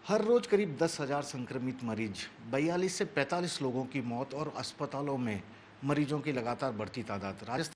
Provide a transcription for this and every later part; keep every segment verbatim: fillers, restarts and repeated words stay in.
हर रोज करीब दस हजार संक्रमित मरीज, बयालीस से पैंतालीस लोगों की मौत और अस्पतालों में मरीजों की लगातार बढ़ती तादाद। राजस्थान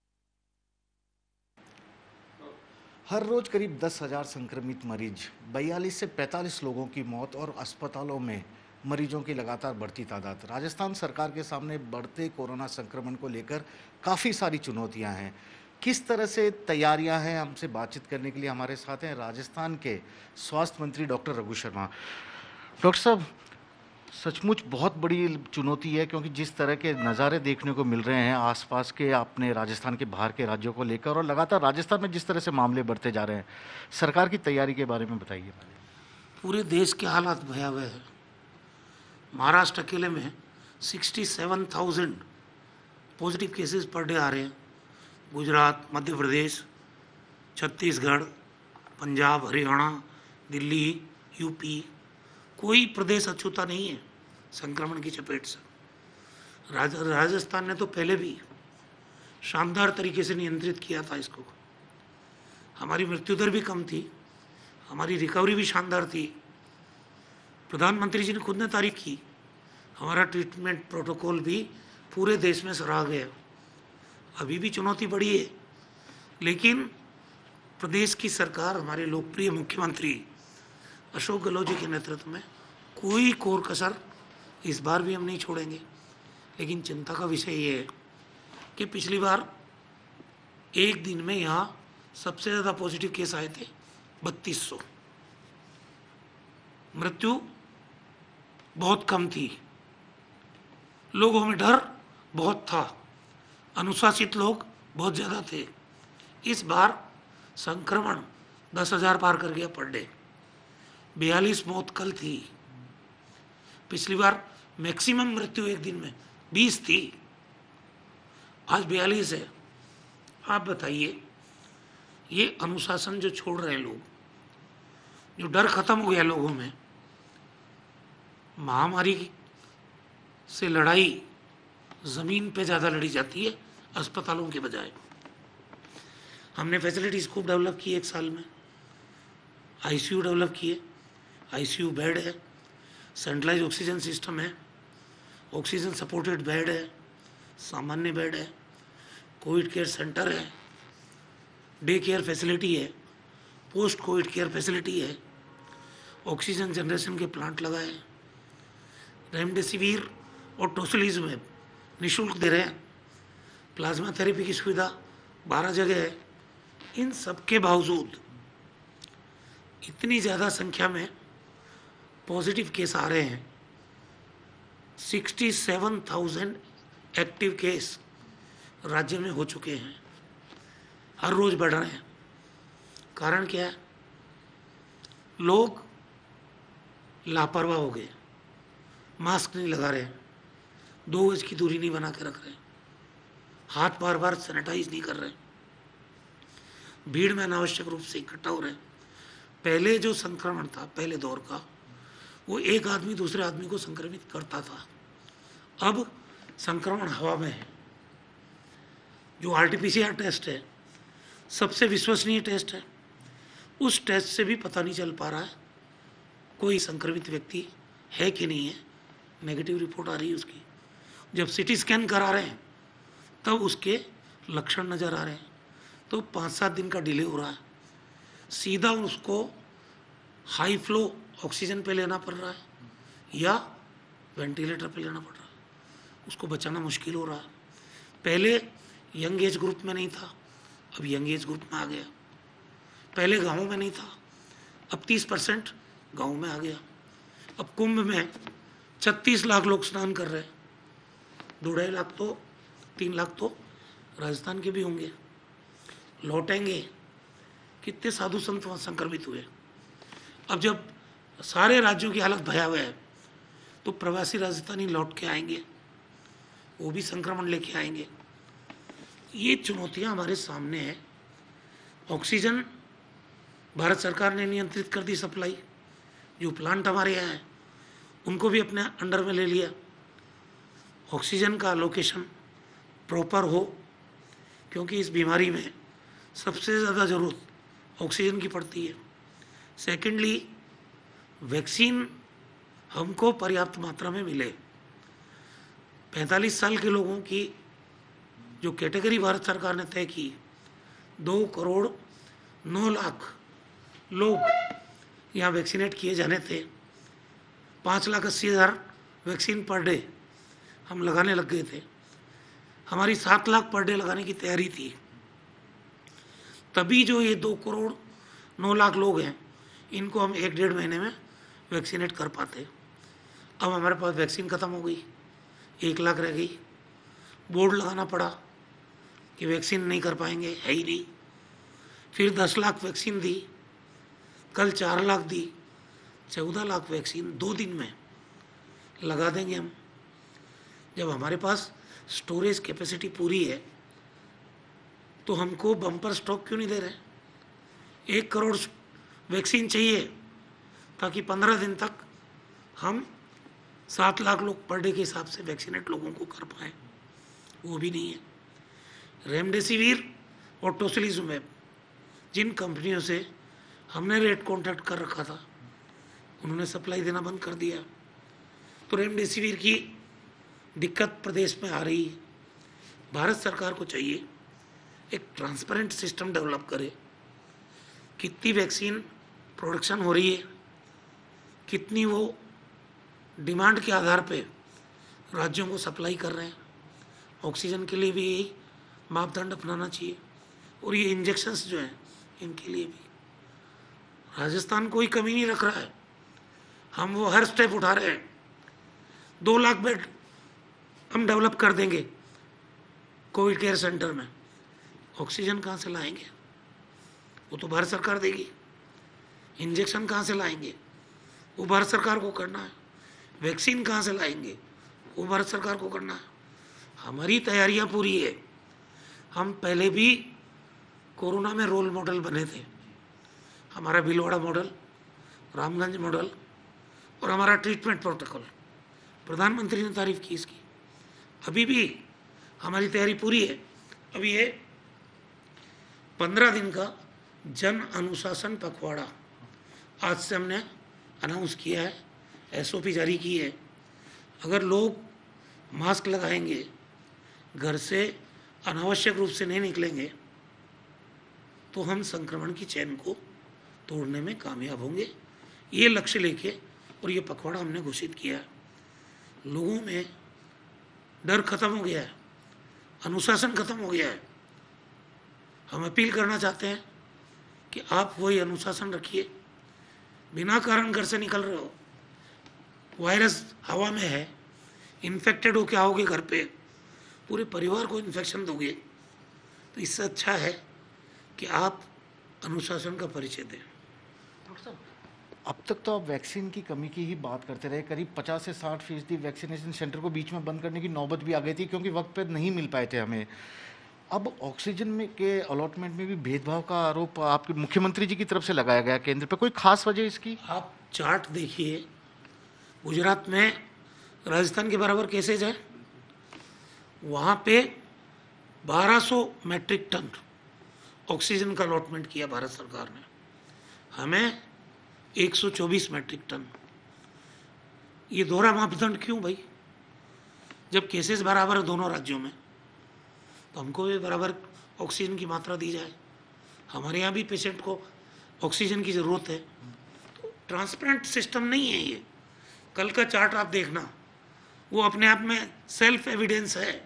हर रोज करीब दस हजार संक्रमित मरीज, बयालीस से पैंतालीस लोगों की मौत और अस्पतालों में मरीजों की लगातार बढ़ती तादाद। राजस्थान सरकार के सामने बढ़ते कोरोना संक्रमण को लेकर काफ़ी सारी चुनौतियां हैं। किस तरह से तैयारियां हैं, हमसे बातचीत करने के लिए हमारे साथ हैं राजस्थान के स्वास्थ्य मंत्री डॉक्टर रघु शर्मा। डॉक्टर साहब, सचमुच बहुत बड़ी चुनौती है, क्योंकि जिस तरह के नज़ारे देखने को मिल रहे हैं आसपास के, अपने राजस्थान के बाहर के राज्यों को लेकर, और लगातार राजस्थान में जिस तरह से मामले बढ़ते जा रहे हैं, सरकार की तैयारी के बारे में बताइए। पूरे देश के हालात भयावह है। महाराष्ट्र अकेले में सड़सठ हज़ार पॉजिटिव केसेस पर डे आ रहे हैं। गुजरात, मध्य प्रदेश, छत्तीसगढ़, पंजाब, हरियाणा, दिल्ली, यूपी, कोई प्रदेश अछूता नहीं है संक्रमण की चपेट से। राज, राजस्थान ने तो पहले भी शानदार तरीके से नियंत्रित किया था इसको। हमारी मृत्यु दर भी कम थी, हमारी रिकवरी भी शानदार थी। प्रधानमंत्री जी ने खुद ने तारीफ की। हमारा ट्रीटमेंट प्रोटोकॉल भी पूरे देश में सराहा गया। अभी भी चुनौती बढ़ी है, लेकिन प्रदेश की सरकार, हमारे लोकप्रिय मुख्यमंत्री अशोक गहलोत जी के नेतृत्व में कोई कोर कसर इस बार भी हम नहीं छोड़ेंगे। लेकिन चिंता का विषय ये है कि पिछली बार एक दिन में यहाँ सबसे ज़्यादा पॉजिटिव केस आए थे बत्तीस सौ। मृत्यु बहुत कम थी, लोगों में डर बहुत था, अनुशासित लोग बहुत ज़्यादा थे। इस बार संक्रमण दस हजार पार कर गया पर डे। बयालीस मौत कल थी। पिछली बार मैक्सिमम मृत्यु एक दिन में बीस थी, आज बयालीस है। आप बताइए, ये अनुशासन जो छोड़ रहे हैं लोग, जो डर खत्म हो गया लोगों में, महामारी से लड़ाई ज़मीन पे ज़्यादा लड़ी जाती है अस्पतालों के बजाय। हमने फैसिलिटीज़ खूब डेवलप की एक साल में। आईसीयू डेवलप किए, आईसीयू बेड है, सेंट्रलाइज ऑक्सीजन सिस्टम है, ऑक्सीजन सपोर्टेड बेड है, सामान्य बेड है, कोविड केयर सेंटर है, डे केयर फैसिलिटी है, पोस्ट कोविड केयर फैसिलिटी है, ऑक्सीजन जनरेशन के प्लांट लगाए हैं, रेमडेसिविर और टोसिलिजुमेब निःशुल्क दे रहे हैं, प्लाज्मा थेरेपी की सुविधा बारह जगह है। इन सब के बावजूद इतनी ज़्यादा संख्या में पॉजिटिव केस आ रहे हैं। सड़सठ हज़ार एक्टिव केस राज्य में हो चुके हैं, हर रोज बढ़ रहे हैं। कारण क्या है? लोग लापरवाह हो गए, मास्क नहीं लगा रहे, दो गज की दूरी नहीं बना के रख रहे, हाथ बार बार सैनिटाइज नहीं कर रहे, भीड़ में अनावश्यक रूप से इकट्ठा हो रहे हैं। पहले जो संक्रमण था, पहले दौर का, वो एक आदमी दूसरे आदमी को संक्रमित करता था। अब संक्रमण हवा में है। जो आरटीपीसीआर टेस्ट है, सबसे विश्वसनीय टेस्ट है, उस टेस्ट से भी पता नहीं चल पा रहा है कोई संक्रमित व्यक्ति है कि नहीं है। नेगेटिव रिपोर्ट आ रही है उसकी। जब सीटी स्कैन करा रहे हैं तब उसके लक्षण नज़र आ रहे हैं, तो पाँच सात दिन का डिले हो रहा है। सीधा उसको हाई फ्लो ऑक्सीजन पे लेना पड़ रहा है या वेंटिलेटर पे लेना पड़ रहा है, उसको बचाना मुश्किल हो रहा है। पहले यंग एज ग्रुप में नहीं था, अब यंग एज ग्रुप में आ गया। पहले गाँव में नहीं था, अब तीस परसेंट गाँव में आ गया। अब कुंभ में छत्तीस लाख लोग स्नान कर रहे हैं, दो ढाई लाख तो तीन लाख तो राजस्थान के भी होंगे। लौटेंगे, कितने साधु संत वहाँ संक्रमित हुए। अब जब सारे राज्यों की हालत भयावह है, तो प्रवासी राजस्थानी लौट के आएंगे, वो भी संक्रमण लेके आएंगे। ये चुनौतियाँ हमारे सामने हैं। ऑक्सीजन भारत सरकार ने नियंत्रित कर दी सप्लाई। जो प्लांट हमारे यहाँ हैं उनको भी अपने अंडर में ले लिया। ऑक्सीजन का लोकेशन प्रॉपर हो, क्योंकि इस बीमारी में सबसे ज़्यादा ज़रूरत ऑक्सीजन की पड़ती है। सेकेंडली, वैक्सीन हमको पर्याप्त मात्रा में मिले। पैंतालीस साल के लोगों की जो कैटेगरी भारत सरकार ने तय की, दो करोड़ नौ लाख लोग यहाँ वैक्सीनेट किए जाने थे। पाँच लाख अस्सी हज़ार वैक्सीन पर डे हम लगाने लग गए थे। हमारी सात लाख पर डे लगाने की तैयारी थी। तभी जो ये दो करोड़ नौ लाख लोग हैं, इनको हम एक डेढ़ महीने में वैक्सीनेट कर पाते। अब हमारे पास वैक्सीन ख़त्म हो गई, एक लाख रह गई। बोर्ड लगाना पड़ा कि वैक्सीन नहीं कर पाएंगे, है ही नहीं। फिर दस लाख वैक्सीन दी, कल चार लाख दी, चौदह लाख वैक्सीन दो दिन में लगा देंगे हम। जब हमारे पास स्टोरेज कैपेसिटी पूरी है तो हमको बम्पर स्टॉक क्यों नहीं दे रहे? एक करोड़ वैक्सीन चाहिए ताकि पंद्रह दिन तक हम सात लाख लोग पर डे के हिसाब से वैक्सीनेट लोगों को कर पाए, वो भी नहीं है। रेमडेसिविर और टोसिलिजुमैब जिन कंपनियों से हमने रेट कॉन्ट्रैक्ट कर रखा था, उन्होंने सप्लाई देना बंद कर दिया। तो रेमडेसिविर की दिक्कत प्रदेश में आ रही है। भारत सरकार को चाहिए एक ट्रांसपेरेंट सिस्टम डेवलप करे, कितनी वैक्सीन प्रोडक्शन हो रही है, कितनी वो डिमांड के आधार पे राज्यों को सप्लाई कर रहे हैं। ऑक्सीजन के लिए भी यही मापदंड अपनाना चाहिए, और ये इंजेक्शंस जो हैं इनके लिए भी राजस्थान कोई कमी नहीं रख रहा है। हम वो हर स्टेप उठा रहे हैं। दो लाख बेड हम डेवलप कर देंगे कोविड केयर सेंटर में। ऑक्सीजन कहाँ से लाएंगे? वो तो भारत सरकार देगी। इंजेक्शन कहाँ से लाएंगे? वो भारत सरकार को करना है। वैक्सीन कहाँ से लाएंगे? वो भारत सरकार को करना है। हमारी तैयारियां पूरी है। हम पहले भी कोरोना में रोल मॉडल बने थे। हमारा भीलवाड़ा मॉडल, रामगंज मॉडल और हमारा ट्रीटमेंट प्रोटोकॉल, प्रधानमंत्री ने तारीफ की इसकी। अभी भी हमारी तैयारी पूरी है। अभी ये पंद्रह दिन का जन अनुशासन पखवाड़ा आज से हमने अनाउंस किया है, एसओपी जारी की है। अगर लोग मास्क लगाएंगे, घर से अनावश्यक रूप से नहीं निकलेंगे, तो हम संक्रमण की चैन को तोड़ने में कामयाब होंगे। ये लक्ष्य लेके और ये पखवाड़ा हमने घोषित किया है। लोगों में डर खत्म हो गया है, अनुशासन खत्म हो गया है। हम अपील करना चाहते हैं कि आप वही अनुशासन रखिए। बिना कारण घर से निकल रहे हो, वायरस हवा में है, इन्फेक्टेड हो के आओगे घर पे, पूरे परिवार को इन्फेक्शन दोगे, तो इससे अच्छा है कि आप अनुशासन का परिचय दें। डॉक्टर साहब, अब तक तो आप वैक्सीन की कमी की ही बात करते रहे। करीब पचास से साठ फीसदी वैक्सीनेशन सेंटर को बीच में बंद करने की नौबत भी आ गई थी, क्योंकि वक्त पे नहीं मिल पाए थे हमें। अब ऑक्सीजन में के अलॉटमेंट में भी भेदभाव का आरोप आपके मुख्यमंत्री जी की तरफ से लगाया गया केंद्र पे, कोई खास वजह इसकी? आप चार्ट देखिए, गुजरात में राजस्थान के बराबर केसेज है, वहाँ पे बारह सौ मैट्रिक टन ऑक्सीजन का अलॉटमेंट किया भारत सरकार ने, हमें एक सौ चौबीस मैट्रिक टन। ये दोहरा मापदंड क्यों भाई? जब केसेस बराबर है दोनों राज्यों में, तो हमको भी बराबर ऑक्सीजन की मात्रा दी जाए। हमारे यहाँ भी पेशेंट को ऑक्सीजन की ज़रूरत है। तो ट्रांसपेरेंट सिस्टम नहीं है ये। कल का चार्ट आप देखना, वो अपने आप में सेल्फ एविडेंस है।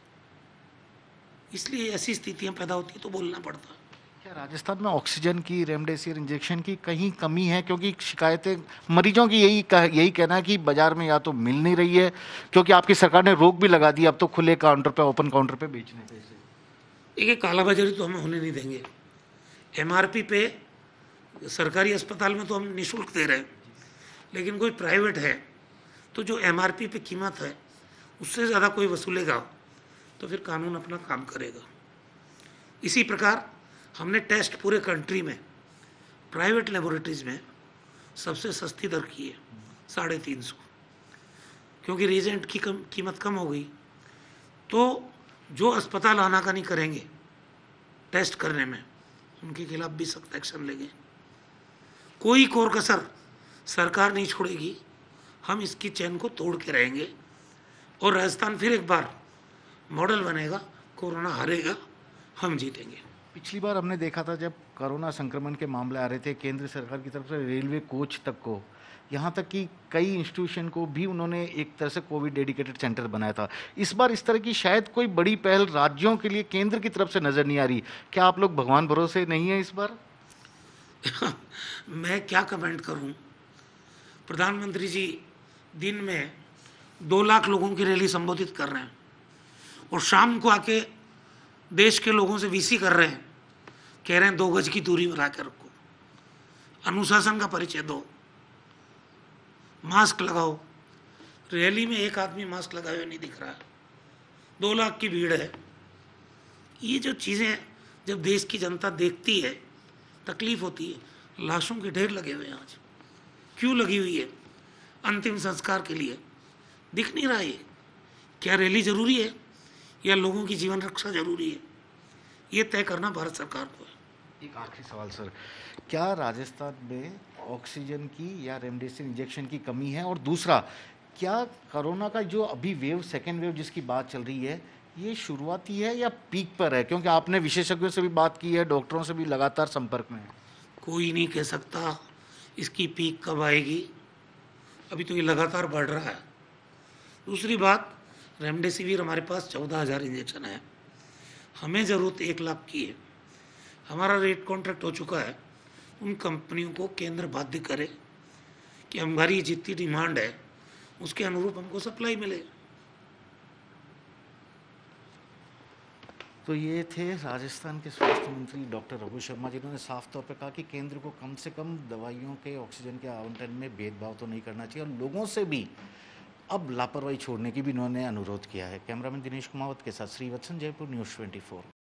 इसलिए ऐसी स्थितियाँ पैदा होती तो बोलना पड़ता। क्या राजस्थान में ऑक्सीजन की, रेमडेसिविर इंजेक्शन की कहीं कमी है? क्योंकि शिकायतें मरीजों की यही कह, यही कहना है कि बाजार में या तो मिल नहीं रही है, क्योंकि आपकी सरकार ने रोक भी लगा दी अब तो खुले काउंटर पे, ओपन काउंटर पे बेचने पे। देखिए, कालाबाजारी तो हम होने नहीं देंगे। एमआरपी पे सरकारी अस्पताल में तो हम निःशुल्क दे रहे हैं, लेकिन कोई प्राइवेट है तो जो एमआरपी पे कीमत है उससे ज़्यादा कोई वसूलेगा तो फिर कानून अपना काम करेगा। इसी प्रकार हमने टेस्ट पूरे कंट्री में प्राइवेट लेबोरेटरीज में सबसे सस्ती दर की है, साढ़े तीन सौ, क्योंकि रिएजेंट की कम कीमत कम हो गई। तो जो अस्पताल आनाकानी करेंगे टेस्ट करने में, उनके खिलाफ भी सख्त एक्शन लेंगे। कोई कोर कसर सरकार नहीं छोड़ेगी। हम इसकी चैन को तोड़ के रहेंगे और राजस्थान फिर एक बार मॉडल बनेगा, कोरोना हारेगा, हम जीतेंगे। पिछली बार हमने देखा था जब कोरोना संक्रमण के मामले आ रहे थे, केंद्र सरकार की तरफ से रेलवे कोच तक को, यहाँ तक कि कई इंस्टीट्यूशन को भी उन्होंने एक तरह से कोविड डेडिकेटेड सेंटर बनाया था। इस बार इस तरह की शायद कोई बड़ी पहल राज्यों के लिए केंद्र की तरफ से नजर नहीं आ रही। क्या आप लोग भगवान भरोसे नहीं है इस बार? मैं क्या कमेंट करूं? प्रधानमंत्री जी दिन में दो लाख लोगों की रैली संबोधित कर रहे हैं और शाम को आके देश के लोगों से वीसी कर रहे हैं, कह रहे हैं दो गज की दूरी बना के रखो, अनुशासन का परिचय दो, मास्क लगाओ। रैली में एक आदमी मास्क लगाए हुए नहीं दिख रहा है, दो लाख की भीड़ है। ये जो चीज़ें जब देश की जनता देखती है तकलीफ होती है। लाशों के ढेर लगे हुए हैं आज, क्यों लगी हुई है? अंतिम संस्कार के लिए। दिख नहीं रहा ये? क्या रैली जरूरी है या लोगों की जीवन रक्षा जरूरी है? ये तय करना भारत सरकार को है। एक आखिरी सवाल सर, क्या राजस्थान में ऑक्सीजन की या रेमडेसिविर इंजेक्शन की कमी है? और दूसरा, क्या कोरोना का जो अभी वेव, सेकेंड वेव जिसकी बात चल रही है, ये शुरुआती है या पीक पर है? क्योंकि आपने विशेषज्ञों से भी बात की है, डॉक्टरों से भी लगातार संपर्क में है। कोई नहीं कह सकता इसकी पीक कब आएगी, अभी तो ये लगातार बढ़ रहा है। दूसरी बात, रेमडेसिविर हमारे पास चौदह हज़ार इंजेक्शन है, हमें ज़रूरत एक लाख की है। हमारा रेट कॉन्ट्रैक्ट हो चुका है। उन कंपनियों को केंद्र बाध्य करे कि हमारी जितनी डिमांड है उसके अनुरूप हमको सप्लाई मिले। तो ये थे राजस्थान के स्वास्थ्य मंत्री डॉक्टर रघु शर्मा, जिन्होंने साफ तौर पर कहा कि केंद्र को कम से कम दवाइयों के, ऑक्सीजन के आवंटन में भेदभाव तो नहीं करना चाहिए और लोगों से भी अब लापरवाही छोड़ने की भी उन्होंने अनुरोध किया है। कैमरामैन दिनेश कुमावत के साथ श्रीवत्सन, जयपुर न्यूज़ चौबीस।